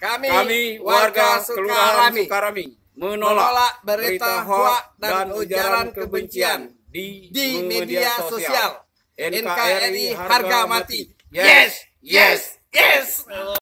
Kami warga Kelurahan Sukarami menolak berita hoaks dan ujaran kebencian di media sosial. NKRI harga mati. Yes, yes, yes.